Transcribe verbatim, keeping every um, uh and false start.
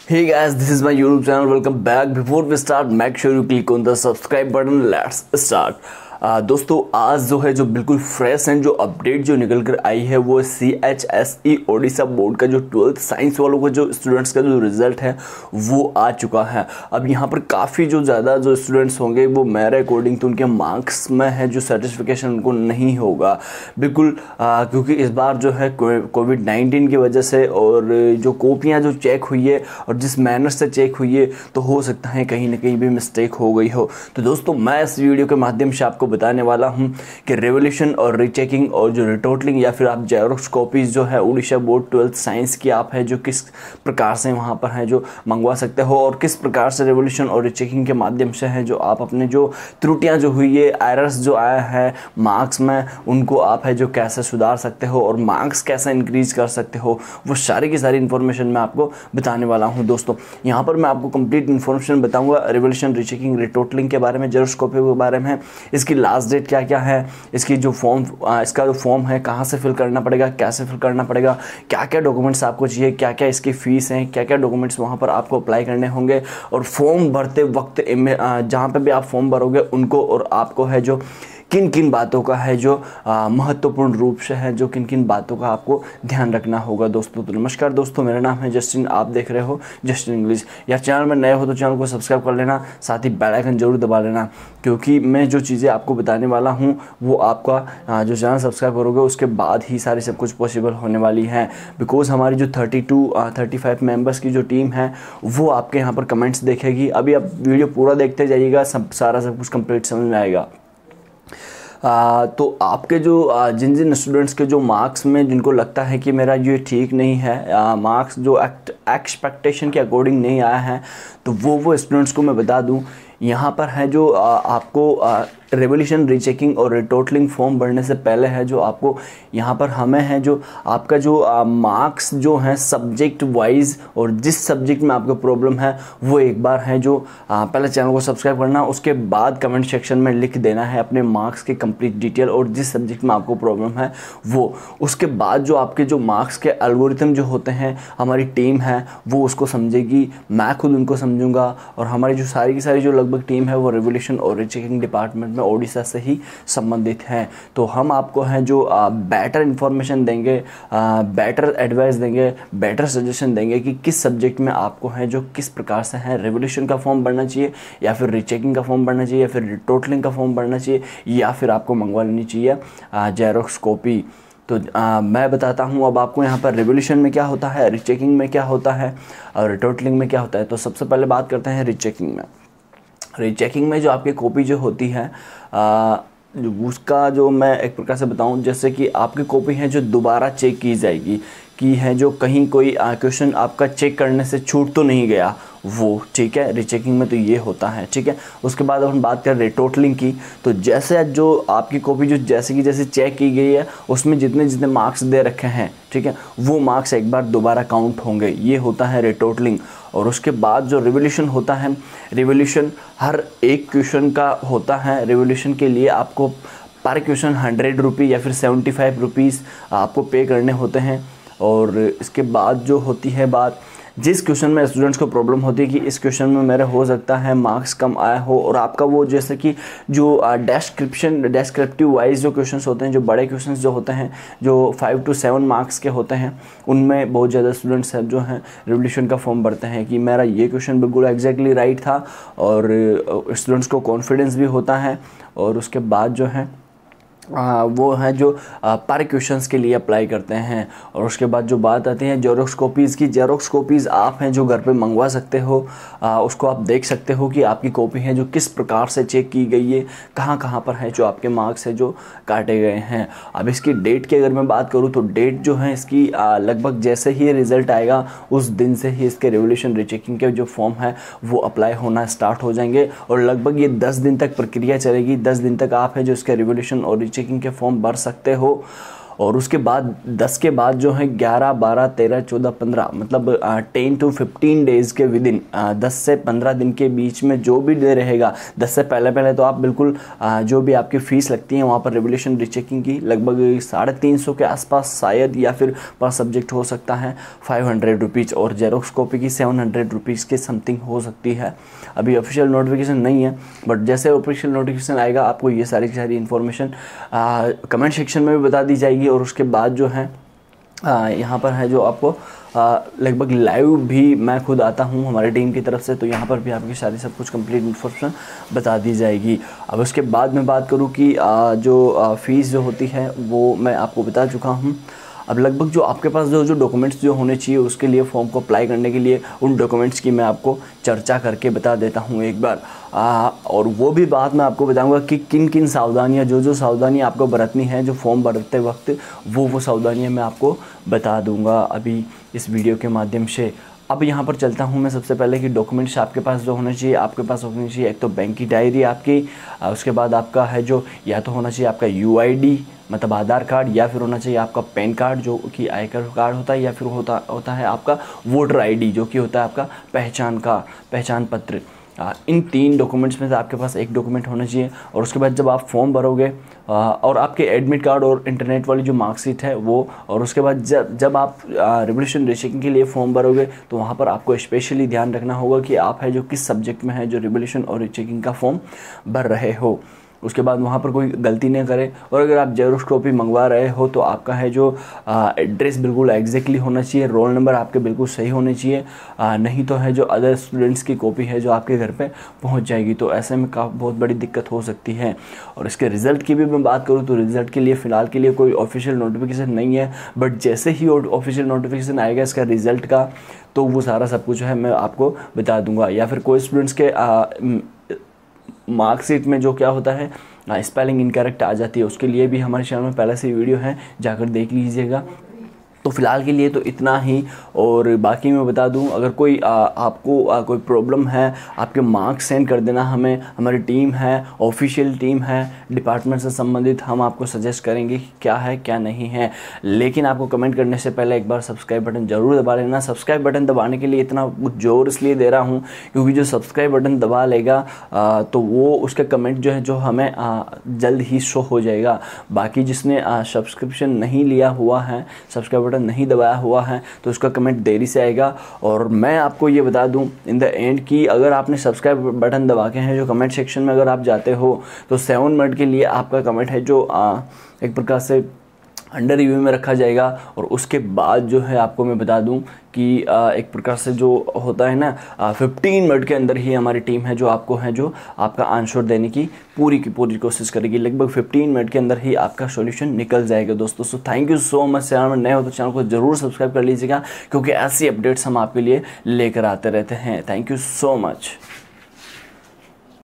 Hey guys, this is my YouTube channel. Welcome back. Before we start, make sure you click on the subscribe button. Let's start. आ, दोस्तों आज जो है जो बिल्कुल fresh and जो update जो निकल कर आई है वो C H S E Odisha board का जो ट्वेल्थ साइंस वालों का जो स्टूडेंट्स का जो रिज़ल्ट है वो आ चुका है। अब यहाँ पर काफ़ी जो ज़्यादा जो स्टूडेंट्स होंगे वो मेरे अकॉर्डिंग तो उनके मार्क्स में है जो सर्टिफिकेशन उनको नहीं होगा बिल्कुल, आ, क्योंकि इस बार जो है कोविड नाइन्टीन की वजह से और जो कॉपियाँ जो चेक हुई है और जिस मैनर से चेक हुई है तो हो सकता है कहीं ना कहीं भी मिस्टेक हो गई हो। तो दोस्तों मैं इस वीडियो के माध्यम से आपको बताने वाला हूं कि रिवोल्यूशन और रीचेकिंग और जो रिटोटलिंग या फिर आप जेरोक्स कॉपीज़ जो है उड़ीसा बोर्ड ट्वेल्थ साइंस की आप है जो किस प्रकार से वहां पर है जो मंगवा सकते हो और किस प्रकार से रिवोल्यूशन और रीचेकिंग के माध्यम से है जो आप अपने जो त्रुटियां जो हुई है एरर्स जो आया है मार्क्स में उनको आप है जो कैसे सुधार सकते हो और मार्क्स कैसे इंक्रीज कर सकते हो वो सारी की सारी इन्फॉर्मेशन मैं आपको बताने वाला हूँ। दोस्तों यहाँ पर मैं आपको कंप्लीट इन्फॉर्मेशन बताऊँगा रिवोल्यूशन रीचेकिंग रिटोटलिंग के बारे में, जेरोक्स कॉपी के बारे में, इसकी लास्ट डेट क्या क्या है, इसकी जो फॉर्म इसका जो फॉर्म है कहाँ से फिल करना पड़ेगा, कैसे फिल करना पड़ेगा, क्या क्या डॉक्यूमेंट्स आपको चाहिए, क्या क्या इसकी फ़ीस है, क्या क्या डॉक्यूमेंट्स वहाँ पर आपको अप्लाई करने होंगे और फॉर्म भरते वक्त जहाँ पे भी आप फॉर्म भरोगे उनको और आपको है जो किन किन बातों का है जो महत्वपूर्ण रूप से है जो किन किन बातों का आपको ध्यान रखना होगा। दोस्तों तो नमस्कार दोस्तों, मेरा नाम है जस्टिन, आप देख रहे हो जस्टिन इंग्लिश। यार चैनल में नए हो तो चैनल को सब्सक्राइब कर लेना, साथ ही बेल आइकन जरूर दबा लेना, क्योंकि मैं जो चीज़ें आपको बताने वाला हूँ वो आपका जो चैनल सब्सक्राइब करोगे उसके बाद ही सारी सब कुछ पॉसिबल होने वाली है। बिकॉज हमारी जो thirty two thirty five members की जो टीम है वो आपके यहाँ पर कमेंट्स देखेगी। अभी आप वीडियो पूरा देखते जाइएगा, सब सारा सब कुछ कंप्लीट समझ में आएगा। आ, तो आपके जो आ, जिन जिन स्टूडेंट्स के जो मार्क्स में जिनको लगता है कि मेरा ये ठीक नहीं है, मार्क्स जो एक्सपेक्टेशन के अकॉर्डिंग नहीं आया है, तो वो वो स्टूडेंट्स को मैं बता दूं यहाँ पर है जो आ, आपको रिवोल्यूशन रीचेकिंग और रिटोटलिंग फॉर्म भरने से पहले है जो आपको यहाँ पर हमें है जो आपका जो मार्क्स जो हैं सब्जेक्ट वाइज और जिस सब्जेक्ट में आपको प्रॉब्लम है वो एक बार है जो आ, पहले चैनल को सब्सक्राइब करना, उसके बाद कमेंट सेक्शन में लिख देना है अपने मार्क्स की कंप्लीट डिटेल और जिस सब्जेक्ट में आपको प्रॉब्लम है वो। उसके बाद जो आपके जो मार्क्स के एल्गोरिथम जो होते हैं हमारी टीम है वो उसको समझेगी, मैं खुद उनको समझूंगा और हमारी जो सारी की सारी जो लगभग टीम है वो रिवोल्यूशन और रीचेकिंग डिपार्टमेंट ओडिशा से ही संबंधित हैं। तो हम आपको हैं जो बेटर इन्फॉर्मेशन देंगे, बेटर एडवाइस देंगे, बेटर सजेशन देंगे कि किस सब्जेक्ट में आपको है जो किस प्रकार से है रिवोल्यूशन का फॉर्म भरना चाहिए या फिर रीचेकिंग का फॉर्म भरना चाहिए या फिर रिटोटलिंग का फॉर्म भरना चाहिए या फिर आपको मंगवा लेनी चाहिए जेरोक्स कॉपी। तो आ, मैं बताता हूँ अब आपको यहाँ पर रिवोल्यूशन में क्या होता है, रीचेकिंग में क्या होता है और रिटोटलिंग में क्या होता है। तो सबसे पहले बात करते हैं रीचेकिंग में। रीचेकिंग में जो आपकी कॉपी जो होती है आ, उसका जो मैं एक प्रकार से बताऊं, जैसे कि आपकी कॉपी है जो दोबारा चेक की जाएगी कि है जो कहीं कोई क्वेश्चन आपका चेक करने से छूट तो नहीं गया वो, ठीक है। रीचेकिंग में तो ये होता है, ठीक है। उसके बाद हम बात करें रिटोटलिंग की, तो जैसे जो आपकी कॉपी जो जैसे कि जैसे चेक की गई है उसमें जितने जितने मार्क्स दे रखे हैं, ठीक है, वो मार्क्स एक बार दोबारा काउंट होंगे, ये होता है रिटोटलिंग। और उसके बाद जो रिवोल्यूशन होता है, रिवोल्यूशन हर एक क्वेश्चन का होता है। रिवोल्यूशन के लिए आपको पर क्वेश्चन हंड्रेड रुपी या फिर सेवेंटी फाइव रुपीज़ आपको पे करने होते हैं। और इसके बाद जो होती है बात, जिस क्वेश्चन में स्टूडेंट्स को प्रॉब्लम होती है कि इस क्वेश्चन में मेरा हो सकता है मार्क्स कम आया हो और आपका वो जैसे कि जो डेस्क्रिप्शन डेस्क्रिप्टिव वाइज जो क्वेश्चंस होते हैं, जो बड़े क्वेश्चंस जो होते हैं जो फाइव टू सेवन मार्क्स के होते हैं, उनमें बहुत ज़्यादा स्टूडेंट्स हैं जो हैं रिवोल्यूशन का फॉर्म भरते हैं कि मेरा ये क्वेश्चन बिल्कुल एग्जैक्टली राइट था और स्टूडेंट्स को कॉन्फिडेंस भी होता है। और उसके बाद जो है आ, वो है जो पर क्वेश्चंस के लिए अप्लाई करते हैं। और उसके बाद जो बात आती है जेरोक्स कॉपीज़ की, जेरोक्स कॉपीज़ आप हैं जो घर पे मंगवा सकते हो, आ, उसको आप देख सकते हो कि आपकी कॉपी है जो किस प्रकार से चेक की गई है, कहाँ कहाँ पर है जो आपके मार्क्स है जो काटे गए हैं। अब इसकी डेट की अगर मैं बात करूँ तो डेट जो है इसकी लगभग जैसे ही रिज़ल्ट आएगा उस दिन से ही इसके रिवोल्यूशन रीचेकिंग के जो फॉर्म है वो अप्लाई होना स्टार्ट हो जाएंगे और लगभग ये दस दिन तक प्रक्रिया चलेगी। दस दिन तक आप है जो इसके रिवोल्यूशन और चेकिंग के फॉर्म भर सकते हो। और उसके बाद दस के बाद जो है ग्यारह बारह तेरह चौदह पंद्रह मतलब टेन टू फिफ्टीन डेज़ के विद इन दस से पंद्रह दिन के बीच में जो भी डे रहेगा, दस से पहले पहले तो आप बिल्कुल आ, जो भी आपकी फ़ीस लगती है वहाँ पर रेवोल्यूशन रीचेकिंग की लगभग साढ़े तीन सौ के आसपास शायद, या फिर पर सब्जेक्ट हो सकता है फाइव हंड्रेड रुपीज़, और जेरोक्स कॉपी की सेवन हंड्रेड रुपीज़ के समथिंग हो सकती है। अभी ऑफिशियल नोटिफिकेशन नहीं है, बट जैसे ऑफिशियल नोटिफिकेशन आएगा आपको ये सारी की सारी इन्फॉर्मेशन कमेंट सेक्शन में भी बता दी जाएगी। और उसके बाद जो है यहाँ पर है जो आपको लगभग लाइव भी मैं खुद आता हूँ हमारी टीम की तरफ से, तो यहाँ पर भी आपकी सारी सब कुछ कंप्लीट इन्फॉर्मेशन बता दी जाएगी। अब उसके बाद मैं बात करूँ कि आ, जो फ़ीस जो होती है वो मैं आपको बता चुका हूँ। अब लगभग जो आपके पास जो जो डॉक्यूमेंट्स जो होने चाहिए उसके लिए फॉर्म को अप्लाई करने के लिए उन डॉक्यूमेंट्स की मैं आपको चर्चा करके बता देता हूँ एक बार। आ, और वो भी बात मैं आपको बताऊंगा कि किन किन सावधानियाँ, जो जो सावधानियाँ आपको बरतनी है जो फॉर्म भरते वक्त, वो वो सावधानियाँ मैं आपको बता दूंगा अभी इस वीडियो के माध्यम से। अब यहाँ पर चलता हूँ मैं सबसे पहले कि डॉक्यूमेंट्स आपके पास जो होने चाहिए, आपके पास होनी चाहिए एक तो बैंक की डायरी आपकी, उसके बाद आपका है जो या तो होना चाहिए आपका यू आई डी मतलब आधार कार्ड, या फिर होना चाहिए आपका पैन कार्ड जो कि आयकर कार्ड होता है, या फिर होता होता है आपका वोटर आई डी जो कि होता है आपका पहचान का पहचान पत्र। इन तीन डॉक्यूमेंट्स में से आपके पास एक डॉक्यूमेंट होना चाहिए। और उसके बाद जब आप फॉर्म भरोगे और आपके एडमिट कार्ड और इंटरनेट वाली जो मार्कशीट है वो, और उसके बाद जब जब आप रेवोल्यूशन रीचेकिंग के लिए फॉर्म भरोगे तो वहाँ पर आपको स्पेशली ध्यान रखना होगा कि आप है जो किस सब्जेक्ट में है जो रेवोल्यूशन और रीचेकिंग का फॉर्म भर रहे हो। उसके बाद वहाँ पर कोई गलती नहीं करे। और अगर आप जेरोक्स कॉपी मंगवा रहे हो तो आपका है जो एड्रेस बिल्कुल एग्जैक्टली होना चाहिए, रोल नंबर आपके बिल्कुल सही होने चाहिए, आ, नहीं तो है जो अदर स्टूडेंट्स की कॉपी है जो आपके घर पे पहुँच जाएगी, तो ऐसे में काफ़ी बहुत बड़ी दिक्कत हो सकती है। और इसके रिज़ल्ट की भी मैं बात करूँ तो रिज़ल्ट के लिए फ़िलहाल के लिए कोई ऑफिशियल नोटिफिकेशन नहीं है, बट जैसे ही ऑफिशियल नोटिफिकेशन आएगा इसका रिज़ल्ट का तो वो सारा सब कुछ है मैं आपको बता दूँगा। या फिर कोई स्टूडेंट्स के आ, मार्कशीट में जो क्या होता है स्पेलिंग इनकरेक्ट आ जाती है, उसके लिए भी हमारे चैनल में पहले से ही वीडियो है, जाकर देख लीजिएगा। तो फ़िलहाल के लिए तो इतना ही। और बाकी मैं बता दूं अगर कोई आ, आपको आ, कोई प्रॉब्लम है, आपके मार्क्स सेंड कर देना हमें, हमारी टीम है, ऑफिशियल टीम है डिपार्टमेंट से संबंधित, हम आपको सजेस्ट करेंगे कि क्या है क्या नहीं है। लेकिन आपको कमेंट करने से पहले एक बार सब्सक्राइब बटन ज़रूर दबा लेना। सब्सक्राइब बटन दबाने के लिए इतना जोर इसलिए दे रहा हूँ क्योंकि जो सब्सक्राइब बटन दबा लेगा आ, तो वो उसका कमेंट जो है जो हमें आ, जल्द ही शो हो जाएगा। बाकी जिसने सब्सक्रिप्शन नहीं लिया हुआ है, सब्सक्राइब बटन नहीं दबाया हुआ है, तो उसका कमेंट देरी से आएगा। और मैं आपको ये बता दूं इन द एंड कि अगर आपने सब्सक्राइब बटन दबा के हैं जो कमेंट सेक्शन में अगर आप जाते हो तो सेवन मिनट के लिए आपका कमेंट है जो आ, एक प्रकार से अंडर रिव्यू में रखा जाएगा। और उसके बाद जो है आपको मैं बता दूं कि एक प्रकार से जो होता है ना फिफ्टीन मिनट के अंदर ही हमारी टीम है जो आपको है जो आपका आंसर देने की पूरी की पूरी कोशिश करेगी। लगभग फिफ्टीन मिनट के अंदर ही आपका सॉल्यूशन निकल जाएगा दोस्तों। So thank you so much. Channel में नए हो तो चैनल को जरूर सब्सक्राइब कर लीजिएगा क्योंकि ऐसी अपडेट्स हम आपके लिए लेकर आते रहते हैं। Thank you so much.